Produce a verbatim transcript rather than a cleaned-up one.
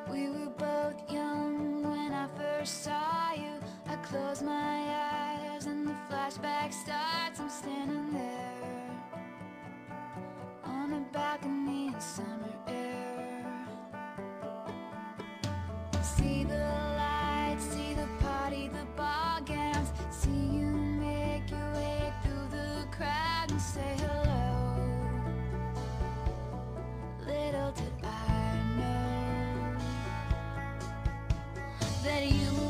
We were both young when I first saw you. I close my eyes and the flashback starts. I'm standing there on a balcony in summer air. See the lights, see the party, the ball gowns. See you make your way through the crowd and say hello. Little did I know that you